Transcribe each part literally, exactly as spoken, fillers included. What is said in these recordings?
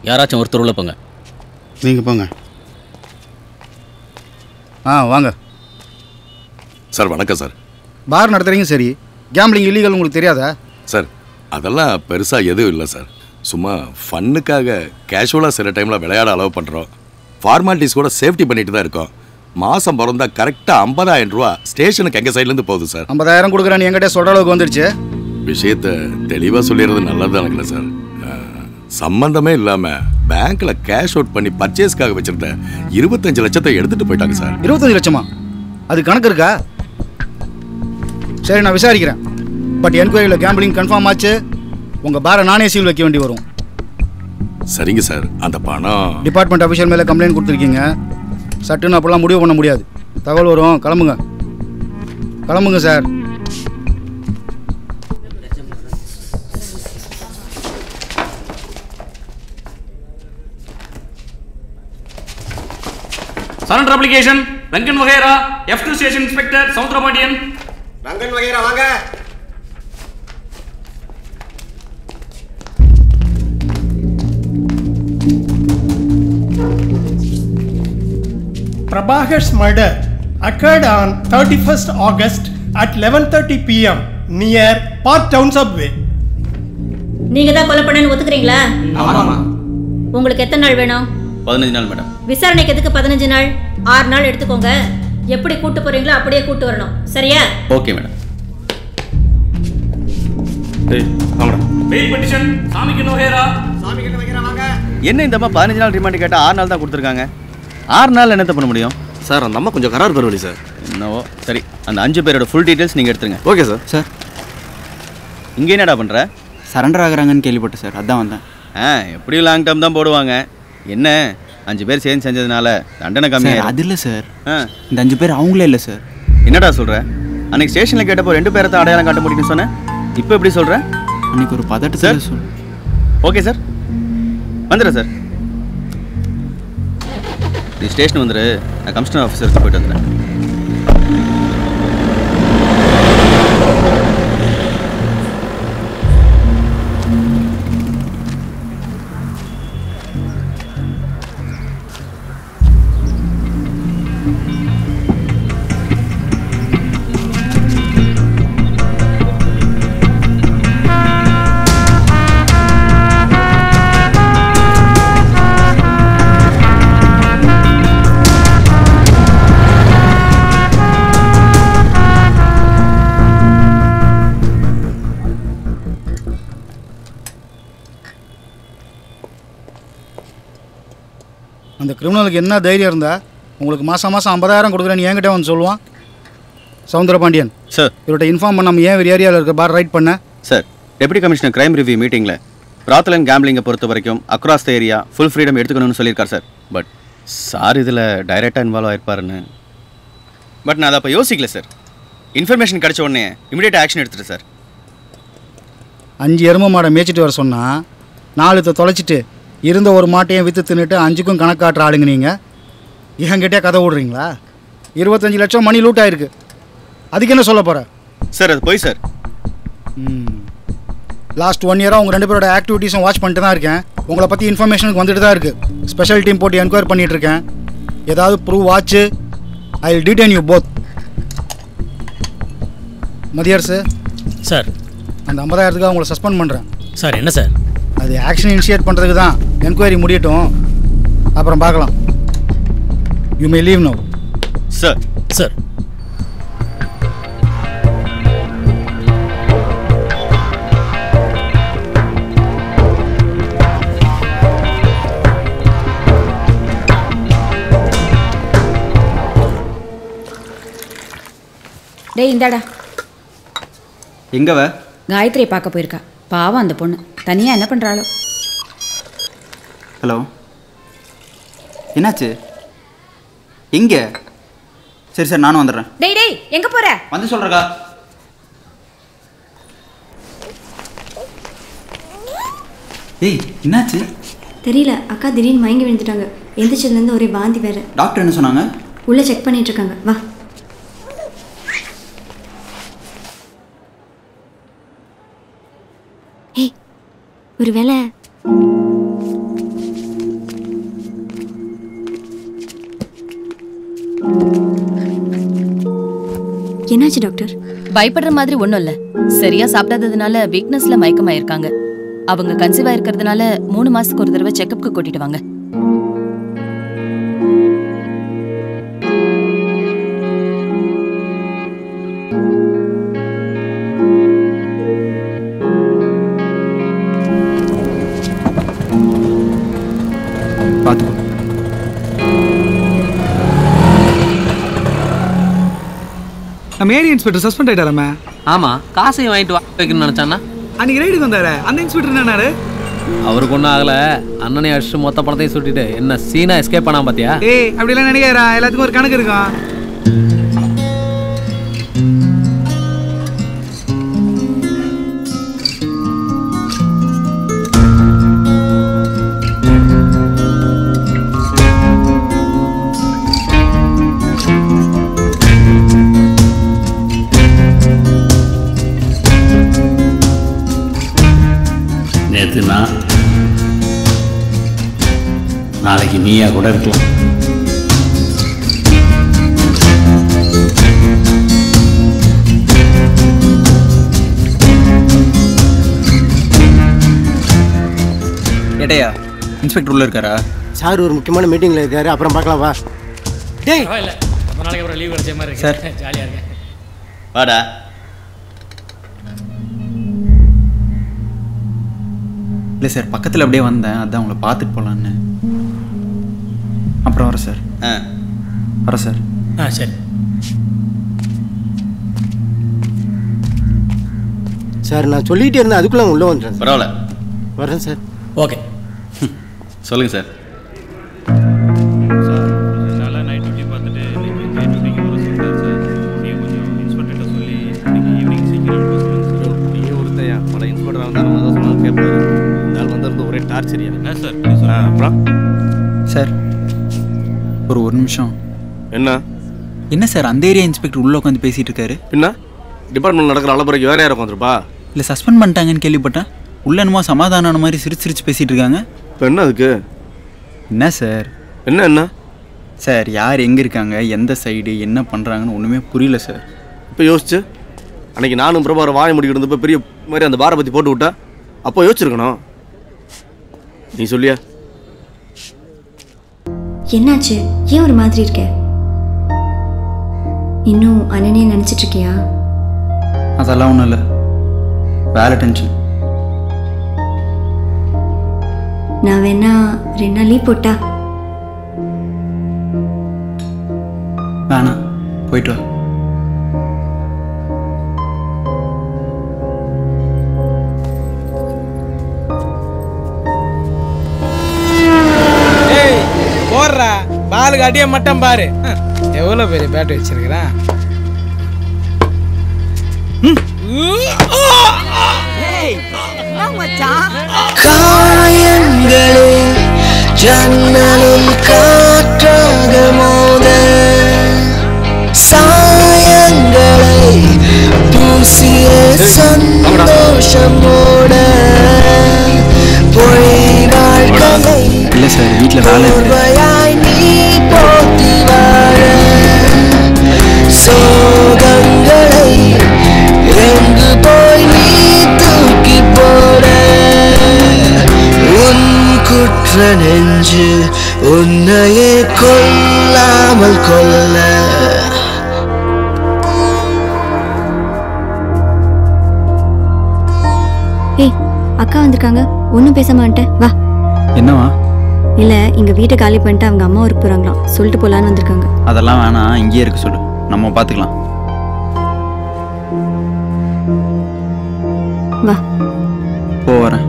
யாராச்சும் ஒருத்தர் உள்ள போங்க. நீங்கள் போங்க. ஆ வாங்க சார். வணக்கம் சார். பார் நடத்துறீங்க சரி, கேம்பிளிங் இல்லீகல் உங்களுக்கு தெரியாதா? சார் அதெல்லாம் பெருசாக எதுவும் இல்லை சார். சும்மா ஃபன்னுக்காக கேஷுவலாக சில டைமில் விளையாட அலோவ் பண்ணுறோம். ஃபார்மாலிட்டிஸ் கூட சேஃப்டி பண்ணிட்டு தான் இருக்கோம். மாதம் பிறந்தா கரெக்டாக ஐம்பதாயிரம் ரூபா ஸ்டேஷனுக்கு எங்கள் சைட்லேருந்து போகுது சார். ஐம்பதாயிரம் கொடுக்குறேன்னு என்கிட்ட சொல்கிற அளவுக்கு வந்துடுச்சு. விஷயத்தை தெளிவாக சொல்லிடுறது நல்லது தானுங்களே சார். சம்பந்தமே இல்லாமல் பேங்க்கில் கேஷ் அவுட் பண்ணி பர்ச்சேஸ்க்காக வச்சுருந்த இருபத்தஞ்சு லட்சத்தை எடுத்துகிட்டு போயிட்டாங்க சார். இருபத்தஞ்சு லட்சமா? அது கணக்கு இருக்கா? சரி, நான் விசாரிக்கிறேன். பட் என்கொயரியில் கேம்பிளிங் கன்ஃபார்ம் ஆச்சு. உங்கள் பாரை நானே சீல் வைக்க வேண்டி வரும். சரிங்க சார். அந்த பணம் டிபார்ட்மெண்ட் அஃபிஷியல் மேலே கம்ப்ளைண்ட் கொடுத்துருக்கீங்க. சட்டுன்னு அப்படிலாம் முடிவு பண்ண முடியாது. தகவல் வரும். கிளம்புங்க கிளம்புங்க சார். சரண்டர் அப்ளிகேஷன் ரங்கன் வகைரா, F two station inspector Samuthirapandian. Rangan வகைரா வாங்க. Prabhakar's murder occurred on thirty-first August at eleven thirty p m near Park Town Subway. நீங்க தான் கொலை பண்ணனு ஒத்துக்கிறீங்களா? ஆமாமா. உங்களுக்கு எத்தனை நாள் வேணும்? பதினஞ்சு நாள் மேடம். விசாரணைக்கு எதுக்கு பதினஞ்சு நாள்? ஆறு நாள் எடுத்துக்கோங்க. எப்படி கூட்டு போறீங்களோ அப்படியே கூட்டு வரணும். சரியா? Okay madam. ஏய் வாங்கடா. பெயில் பெட்டிஷன் சாமிக்கு நோஹேரா. சாமிக்கு வகைரா வாங்க. என்ன இந்த அம்மா பதினஞ்சு நாள் ரிமாண்ட் கேட்டா ஆறு நாள் தான் கொடுத்துருக்காங்க. ஆறு நாள் என்னத்த பண்ண முடியும் சார்? அந்த அம்மா கொஞ்சம் கரார் பரவாயில்லை சார். என்னவோ சரி, அந்த அஞ்சு பேரோட ஃபுல் டீட்டெயில்ஸ் நீங்கள் எடுத்துருங்க. Okay sir. சார் இங்கே என்னடா பண்ணுற? சரண்டர் ஆகுறாங்கன்னு கேள்விப்பட்டேன் சார், அதான் வந்தேன். ஆ எப்படியும் லாங் டேர்ம் தான் போடுவாங்க. என்ன அஞ்சு பேர் சேர்ந்து செஞ்சதுனால தண்டனை கம்மியாக? அது இல்லை சார், ஆ இந்த அஞ்சு பேர் அவங்களே இல்லை சார். என்னடா சொல்கிற? அன்னைக்கு ஸ்டேஷனில் கேட்டப்போ ரெண்டு பேரை தான் அடையாளம் காட்ட முடியும்னு சொன்னேன். இப்போ எப்படி சொல்கிற? அன்னைக்கு ஒரு பதட்டு சார். சார் சொல். ஓகே சார், வந்துடுறேன் சார். நீ ஸ்டேஷன் வந்துடு, நான் கமிஷனர் ஆஃபீஸருக்கு போயிட்டு வந்துடுறேன். அந்த கிரிமினலுக்கு என்ன தைரியம் இருந்தால் உங்களுக்கு மாதம் மாதம் ஐம்பதாயிரம் கொடுக்குறேன்னு என்கிட்ட வந்து சொல்லுவான். சவுந்தரபாண்டியன் சார், இவர்கிட்ட இன்ஃபார்ம் பண்ணாமல் ஏன் ஒரு ஏரியாவில் இருக்க பார் ரைட் பண்ண? Sir, deputy commissioner crime review மீட்டிங்கில் பிராத்தல் அண்ட் கேம்பிளிங்கை பொறுத்த வரைக்கும் across the area full freedom எடுத்துக்கணும்னு சொல்லியிருக்கார் சார். பட் சார் இதில் டைரெக்டாக இன்வால்வ் ஆகிருப்பாருன்னு பட் நான் அதை அப்போ யோசிக்கல சார். இன்ஃபர்மேஷன் கிடச்ச உடனே இமீடியட்டாக ஆக்ஷன் எடுத்துட்டு சார். அஞ்சு எருமை மாடை மேய்ச்சிட்டு வர சொன்னால் நாலுத்தை தொலைச்சிட்டு இருந்த ஒரு மாட்டையும் விற்று தின்னுட்டு அஞ்சுக்கும் கணக்காட்டுற ஆளுங்க நீங்கள் என்கிட்டே கதை விடுறீங்களா? இருபத்தஞ்சி லட்சம் மணி லூட் ஆயிருக்கு. அதுக்கு என்ன சொல்ல போகிற? சார் அது போய் சார். ம் லாஸ்ட் ஒன் இயராக உங்கள் ரெண்டு பேரோட ஆக்டிவிட்டீஸும் வாட்ச் பண்ணிட்டு தான் இருக்கேன். உங்களை பற்றி இன்ஃபர்மேஷனுக்கு வந்துட்டு தான் இருக்குது. ஸ்பெஷல் டீம் போட்டு என்கொயரி பண்ணிகிட்டு இருக்கேன். ஏதாவது ப்ரூவ் ஆச்சு I will detain you both. Mathiyarasu sir, அந்த ஐம்பதாயிரத்துக்காக உங்களை சஸ்பெண்ட் பண்ணுறேன். சார் என்ன சார்? அது ஆக்ஷன் இனிஷியேட் பண்ணுறதுக்கு தான். என்கொயரி முடியட்டும், அப்புறம் பார்க்கலாம். You may leave now. Sir sir டேய் இந்தாடா. எங்கவ? காயத்ரியை பார்க்க போயிருக்கா. பாவம் அந்த பொண்ணு தனியாக என்ன பண்ணுறாளோ. ஹலோ, என்னாச்சு? எங்கே? சரி சார், நானும் வந்துடுறேன். டேய் டேய் எங்கே போகிற? வந்து சொல்கிறக்கா. ஏய் என்னாச்சு? தெரியல அக்கா திடீர்னு மயங்கி விழுந்துட்டாங்க. எந்திரிச்சதுலேருந்து ஒரே வாந்தி வேற. டாக்டர் என்ன சொன்னாங்க? உள்ளே செக் பண்ணிட்டு இருக்காங்க. வா. ஏய் ஒரு வேளை என்னாச்சு டாக்டர்? பயப்படுற மாதிரி ஒன்றும் இல்லை. சரியா சாப்பிடாததுனால வீக்னஸ்ல மயக்கமாயிருக்காங்க. அவங்க கன்சீவ் ஆயிருக்கிறதுனால மூணு மாசத்துக்கு ஒரு தடவை செக்கப்க்கு கூட்டிட்டு வாங்க. பார்த்துக்கோ. நம்ம ஏரியா இன்ஸ்பெக்டர் சஸ்பெண்ட் ஆயிட்டாராமே. ஆமா, காசையும் வாங்கிட்டு வா வைக்கணும்னு நினைச்சானா? அன்னைக்கு ரைடுக்கு வந்தாரு அந்த இன்ஸ்பெக்டர் என்னன்னாரு? அவருக்கு ஒன்றும் ஆகல. அண்ணனை அடிச்சு மொத்த பணத்தையும் சுட்டிட்டு என்ன சீனா எஸ்கேப் பண்ணாம பாத்தியா? ஏய் அப்படிலாம் நினைக்கிறா, எல்லாத்துக்கும் ஒரு கணக்கு இருக்கும். நேற்று நான், நாளைக்கு நீயா கூட இருக்கலாம். ஏட்டையா இன்ஸ்பெக்டர் உள்ள இருக்காரா? சார் ஒரு முக்கியமான மீட்டிங்ல இருக்காரு, அப்புறம் பார்க்கலாம் வா. டேய் இல்ல, ரொம்ப நாளைக்கு அப்புறம் லீவ் கிடைச்ச மாதிரி இருக்கு. சார் ஜாலியா இருக்கு. வாடா. இல்லை சார், பக்கத்தில் அப்படியே வந்தேன், அதான் உங்களை பார்த்துட்டு போகலான்னு. அப்புறம் வரேன் சார். ஆ வரேன் சார். ஆ சரி சார். நான் சொல்லிகிட்டே இருந்தேன், அதுக்குள்ளே உள்ளே வந்துட்டேன். பரவாயில்ல, வரேன் சார். ஓகே சொல்லுங்கள் சார். சார் ஒரு ஒரு நிமிஷம். என்ன என்ன சார் அந்த ஏரியா இன்ஸ்பெக்டர் உள்ள உட்காந்து பேசிட்டு இருக்காரு? பின்ன டிபார்ட்மெண்ட் நடக்கிற அளப்பறைக்கு வேற யாரும் உட்காந்துருப்பா? இல்லை சஸ்பெண்ட் பண்ணிட்டாங்கன்னு கேள்விப்பட்டேன். உள்ள என்னமோ சமாதான மாதிரி சிரிச்சு சிரிச்சு பேசிட்டு இருக்காங்க. இப்போ என்ன அதுக்கு? என்ன சார்? என்ன என்ன சார் யார் எங்கே இருக்காங்க, எந்த சைடு, என்ன பண்ணுறாங்கன்னு ஒன்றுமே புரியல சார். இப்போ யோசிச்சு அன்னைக்கு நானும் பிரபார வாய முடிக்கிட்டு இருந்தப்போ பெரிய மாதிரி அந்த பாரை பற்றி போட்டு விட்டா அப்போ யோசிச்சிருக்கணும். நீ சொல்லியா? என்னாச்சு? ஏன் ஒரு மாதிரி இருக்க? இன்னும் அண்ணனே நினைச்சிட்டு இருக்கியா? அதெல்லாம் ஒன்றும் இல்லை, வேலை டென்ஷன். நான் வேணா ரெண்டு நாள் லீவ் போட்டா? வேணாம், போயிட்டு வா. போடுறா பாலுக்கு அடிய மட்டும் பாரு, எவ்வளவு பெரிய பேட் வச்சிருக்கிறான். காயங்களே ஜன்னலில் காற்றாக மோத, சாயங்களை பூசிய சந்தோஷமோட பொய் வாழ்க்கை. இல்லை சார், வீட்டில் வேலை போர்வையாய் நீ போத்தி வாழ, சோகங்களை எங்கு போய் நீ தூக்கி போட, உன் குற்ற நெஞ்சு உன்னையே கொல்லாமல் கொல்ல. ஏய் அக்கா வந்திருக்காங்க, ஒன்றும் பேச மாட்டேன் வா. என்னவா? இல்லை இங்க வீட்டை காலி பண்ணிட்டு அவங்க அம்மா ஊருக்கு போறாங்களாம், சொல்லிட்டு போலான்னு வந்திருக்காங்க. அதெல்லாம் வேணாம், இங்கேயே இருக்க சொல்லு, நம்ம பார்த்துக்கலாம். வா போ, வரேன்.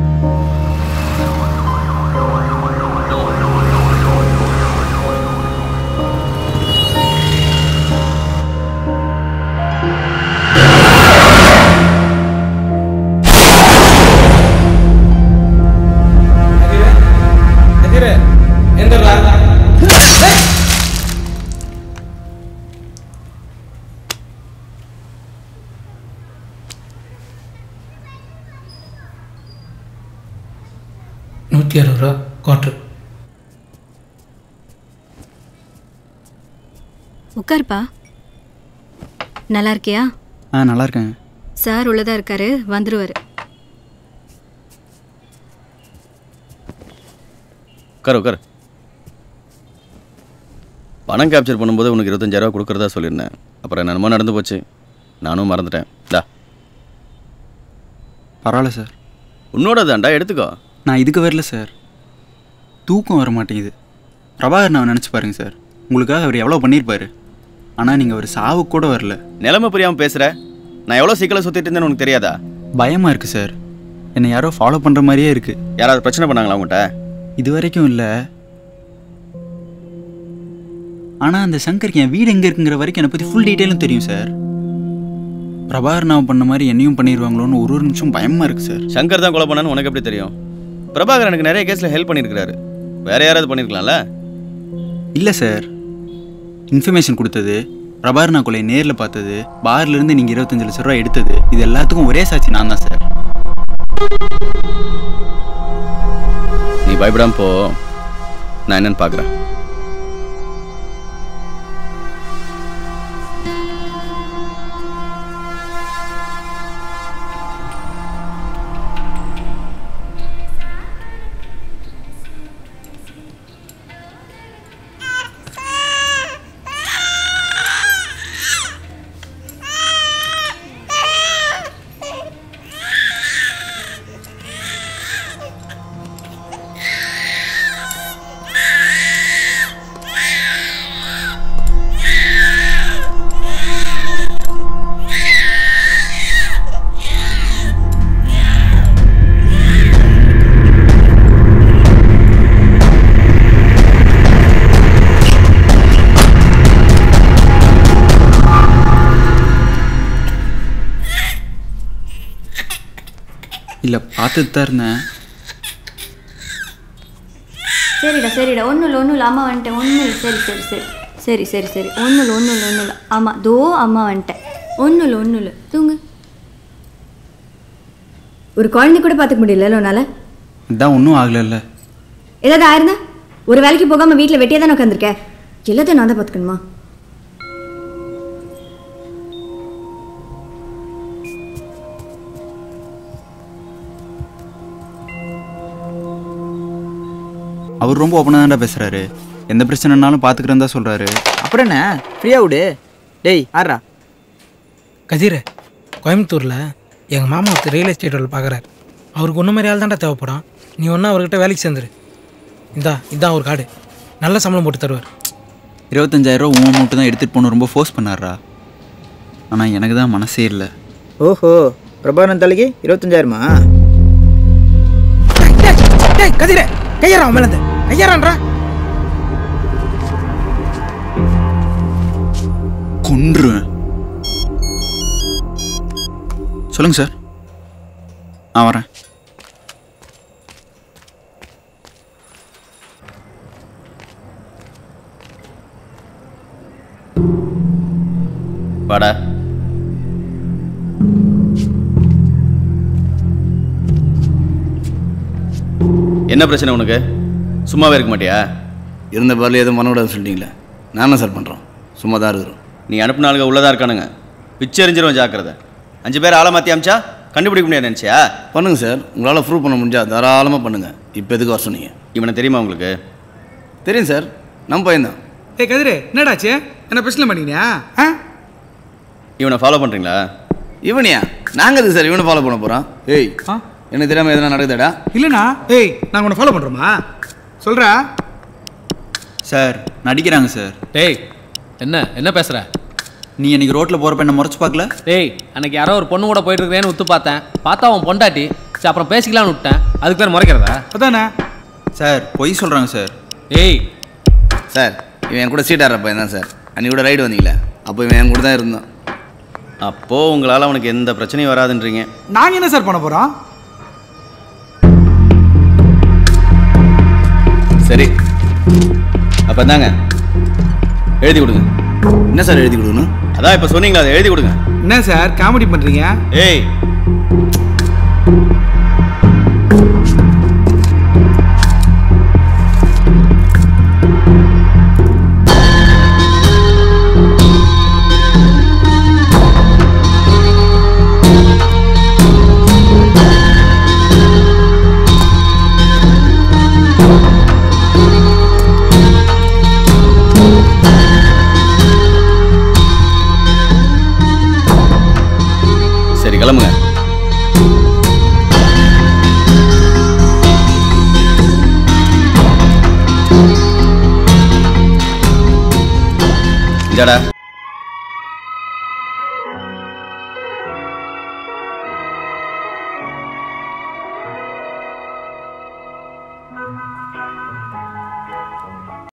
நூற்றி அறுபது ரூபா குவாட்ரு. உட்காருப்பா. நல்லா இருக்கியா? ஆ நல்லா இருக்கேன். சார் உள்ளதா இருக்காரு, வந்துருவாரு. உட்காரு உட்காரு. பணம் கேப்சர் பண்ணும்போது உனக்கு இருபத்தஞ்சாயிரரூவா கொடுக்குறதா சொல்லியிருந்தேன். அப்புறம் என்னமோ நடந்து போச்சு, நானும் மறந்துட்டேன். டா பரவாயில்ல சார். உன்னோட தான்டா, எடுத்துக்கோ. நான் இதுக்கு வரல சார், தூக்கம் வர மாட்டேங்குது. பிரபாகர் நான் நினச்சி பாருங்க சார், உங்களுக்காக அவர் எவ்வளோ பண்ணியிருப்பார். ஆனால் நீங்கள் அவர் சாவு கூட வரல. நிலைமை புரியாமல் பேசுகிற. நான் எவ்வளோ சிக்கலை சுற்றிட்டு இருந்தேன்னு உனக்கு தெரியாதா? பயமாக இருக்குது சார், என்னை யாரோ ஃபாலோ பண்ணுற மாதிரியே இருக்குது. யாராவது பிரச்சனை பண்ணாங்களா உங்கள்கிட்ட? இது வரைக்கும் இல்லை. ஆனால் அந்த சங்கருக்கு என் வீடு எங்கே இருக்குங்கிற வரைக்கும் என்னை பற்றி ஃபுல் டீட்டெயிலும் தெரியும் சார். பிரபாகர் நான் பண்ண மாதிரி என்னையும் பண்ணிடுவாங்களோன்னு ஒரு ஒரு நிமிஷம் பயமாக இருக்குது சார். சங்கர் தான் கொலை பண்ணான்னு உனக்கு எப்படி தெரியும்? பிரபாகர் எனக்கு நிறைய கேஸில் ஹெல்ப் பண்ணியிருக்கிறாரு. வேற யாராவது பண்ணியிருக்கலாம்ல? இல்லை சார், இன்ஃபர்மேஷன் கொடுத்தது, பிரபாகர் நான் கொலை நேரில் பார்த்தது, பார்லேருந்து நீங்கள் இருபத்தஞ்சு லட்ச ரூபா எடுத்தது, இது எல்லாத்துக்கும் ஒரே சாட்சி நான் தான் சார். நீ பயப்படாம போ, நான் என்னன்னு பார்க்குறேன். இல்லை பார்த்துட்டு தான் இருந்தேன். சரிடா சரிடா, ஒன்றும் இல்லை ஒன்றும் இல்லை, அம்மா வந்துட்டேன். ஒன்றும் இல்லை, சரி சரி சரி சரி சரி சரி ஒன்றும் இல்லை ஒன்றும் இல்லை ஒன்றும் இல்லை. ஆமாம் தோ அம்மா வந்துட்டேன். ஒன்றும் இல்லை ஒன்றும் இல்லை, தூங்கு. ஒரு குழந்தை கூட பார்த்துக்க முடியல உன்னால? இதான் ஒன்றும் ஆகலைல்ல. ஏதாவது ஆயிருந்தா? ஒரு வேலைக்கு போகாமல் வீட்டில் வெட்டியாக தானே உட்காந்துருக்கேன். எல்லாத்தையும் நான் தான் பார்த்துக்கணுமா? அவர் ரொம்ப ஓப்பனாக தான்டா பேசுகிறாரு, எந்த பிரச்சனைனாலும் பார்த்துக்கிறேன் தான் சொல்கிறாரு. அப்புறம் என்ன, ஃப்ரீயாக விடு. டேய் ஆறா கதிர, கோயம்புத்தூரில் எங்கள் மாமா ஒருத்தர் ரியல் எஸ்டேட் வேலை பார்க்குறாரு. அவருக்கு ஒன்றும் மாதிரி ஆள் தான்டா தேவைப்படும். நீ ஒன்றா அவர்கிட்ட வேலைக்கு சேர்ந்துரு. இந்தா இதான் ஒரு கார்டு, நல்ல சம்பளம் போட்டு தருவார். இருபத்தஞ்சாயிரம் ரூபா உன் மட்டும் தான் எடுத்துகிட்டு போகணும் ரொம்ப ஃபோர்ஸ் பண்ணாரா. ஆனால் எனக்கு தான் மனசே இல்லை. ஓஹோ, பிரபாகரன் தலைக்கு இருபத்தஞ்சாயிரமா? டேய் கதிர, கையாரா அவன் மேலே, கையாரான்றா. கொன்றுவேன். சொல்லுங்க சார். ஆ வரேன். வாடா. என்ன பிரச்சனை உனக்கு? சும்மாவே இருக்க மாட்டியா? இருந்த பாரில் எதுவும் பண்ணக்கூடாதுன்னு சொல்லிட்டீங்களே, நானும் சார் பண்ணுறோம். சும்மா தான் இருக்கிறோம். நீ அனுப்பின ஆளுங்க உள்ளதாக இருக்கானுங்க, பிச்சை எறிஞ்சிரும் ஜாக்கிரதை. அஞ்சு பேர் ஆளை மாற்றி அமிச்சா கண்டுபிடிக்க முடியாது நினச்சியா? பண்ணுங்கள் சார், உங்களால் ப்ரூவ் பண்ண முடிஞ்சா தாராளமாக பண்ணுங்கள். இப்போ எதுக்கு வர சொன்னீங்க? இவனை தெரியுமா உங்களுக்கு? தெரியும் சார், நம்ம பையன்தான். ஏய் கதிரே, என்னடாச்சு? என்ன பிரச்சனை பண்ணிக்கிறியா? ஆ இவனை ஃபாலோ பண்ணுறீங்களா? இவனையா? நாங்கள் எதுக்கு சார் இவனை ஃபாலோ பண்ண போகிறோம்? ஏய் எனக்கு தெரியாமல் எதனா நடக்குதாடா? இல்லைண்ணா. ஏய் நாங்கள் உன்னை ஃபாலோ பண்ணுறோமா? சொல்கிறா சார். நடிக்கிறாங்க சார். டேய் என்ன என்ன பேசுகிற? நீ அன்றைக்கி ரோட்டில் போகிறப்ப என்ன முறைச்சு பார்க்கல? டேய் அன்னைக்கு யாரோ ஒரு பொண்ணு கூட போயிட்டு இருக்கிறேன்னு விட்டு பார்த்தேன், பார்த்தா அவன் பொண்டாட்டி. சரி அப்புறம் பேசிக்கலான்னு விட்டேன், அதுக்கு பேர் முறைக்கிறதா? அதானே சார், பொய் சொல்கிறாங்க சார். ஏய் சார், இவன் என் கூட சீட் ஆடுற பையன் தான் சார். அன்றைக்கி கூட ரைடு வந்தீங்களே, அப்போ இவன் என் கூட தான் இருந்தான். அப்போது உங்களால் அவனுக்கு எந்த பிரச்சனையும் வராதுன்றீங்க. நாங்கள் என்ன சார் பண்ண போகிறோம்? சரி அப்போ தாங்க எழுதி கொடுங்க. என்ன சார் எழுதி கொடுக்கணும்? அதான் இப்போ சொன்னீங்களா, அதை எழுதி கொடுங்க. என்ன சார் காமெடி பண்ணுறீங்க? ஏய் ஜடா